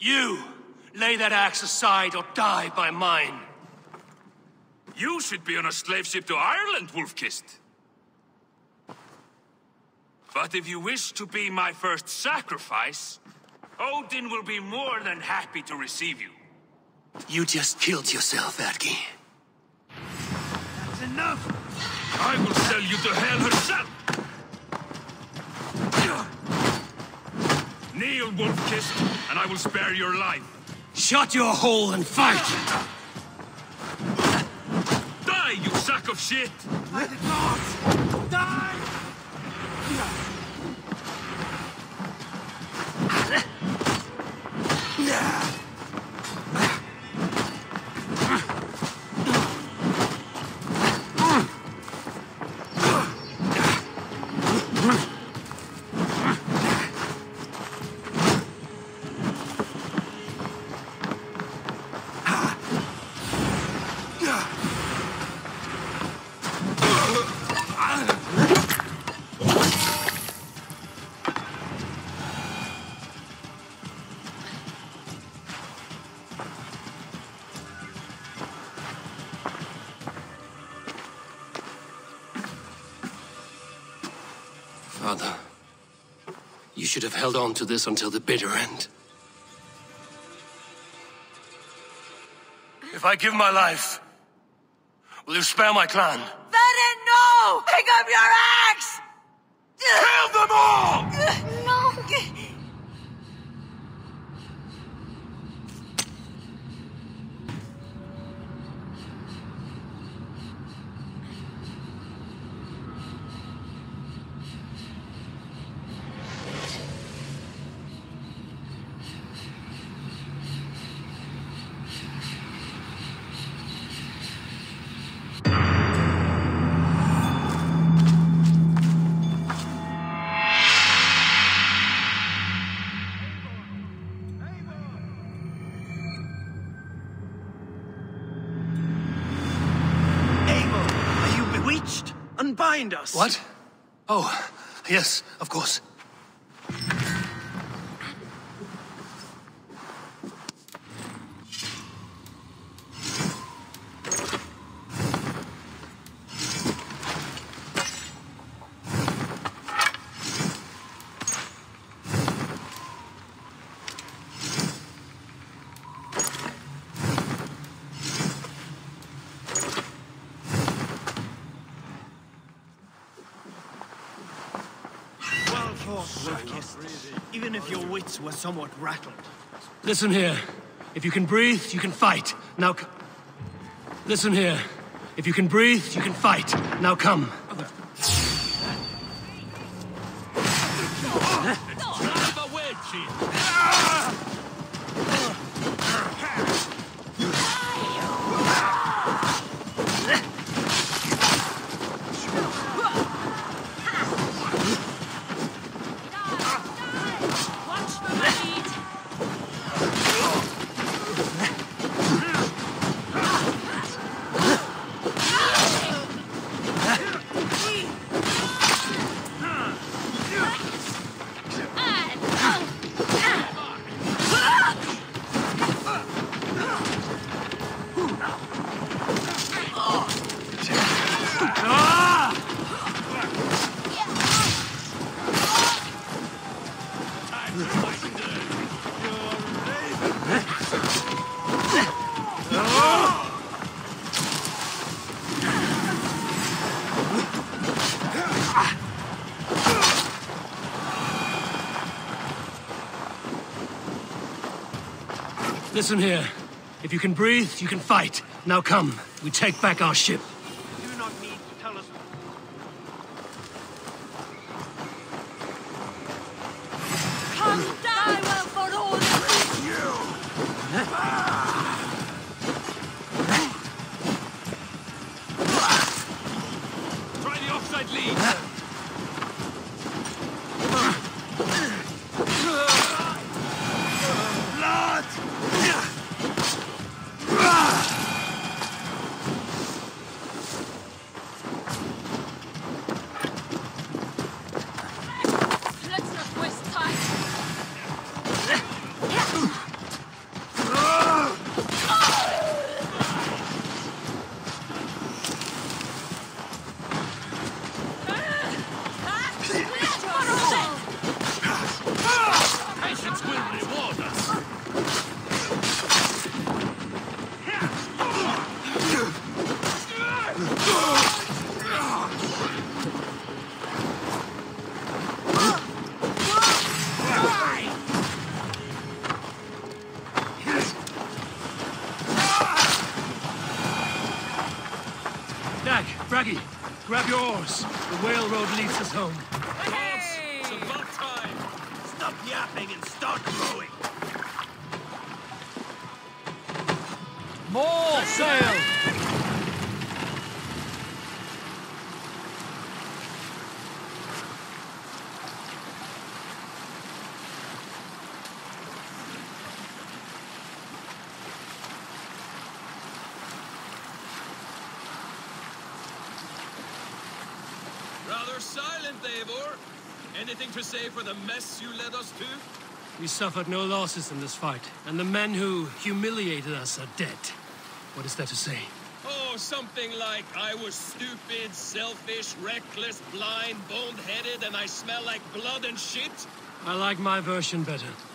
You! Lay that axe aside or die by mine. You should be on a slave ship to Ireland, Wolf-Kissed. But if you wish to be my first sacrifice, Odin will be more than happy to receive you. You just killed yourself, Atki. That's enough! I will sell you to hell herself! Kneel, Wolf-Kissed, and I will spare your life. Shut your hole and fight! Die, you sack of shit! I did not! Die! Father, you should have held on to this until the bitter end. If I give my life, will you spare my clan? Verin, no! Pick up your axe! Kill them all! No! Unbind us! What? Oh, yes, of course. Even if your wits were somewhat rattled. Listen here. If you can breathe, you can fight. Now listen here. If you can breathe, you can fight. Now come. Listen here. If you can breathe, you can fight. Now come. We take back our ship. You do not need to tell us. Come die well for all of you! Try the offside lead! Grab your oars. The whale road leads us home. Hey! It's about time. Stop yapping and start rowing. More sail! Rather silent, Eivor. Anything to say for the mess you led us to? We suffered no losses in this fight, and the men who humiliated us are dead. What is there to say? Oh, something like, I was stupid, selfish, reckless, blind, bone-headed, and I smell like blood and shit? I like my version better.